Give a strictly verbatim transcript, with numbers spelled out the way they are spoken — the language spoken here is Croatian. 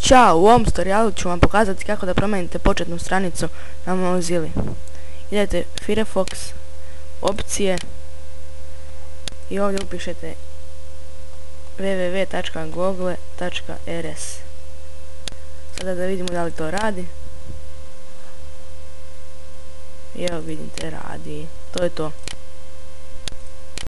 Ćao, u ovom tutorialu ću vam pokazati kako da promijenite početnu stranicu na Mozilla. Idete Firefox, opcije i ovdje upišete w w w tačka google tačka r s. Sada da vidimo da li to radi. I evo vidite, radi. To je to.